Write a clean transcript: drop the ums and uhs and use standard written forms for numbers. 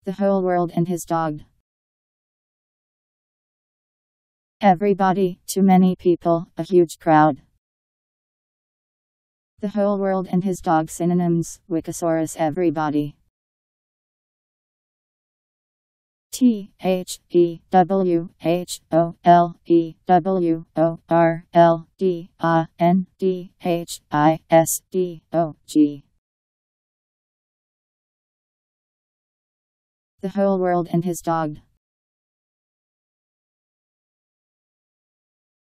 The whole world and his dog. Everybody, too many people, a huge crowd. The whole world and his dog. Synonyms: Wikisaurus, everybody. THEWHOLWORLDANDHISDOG. The whole world and his dog.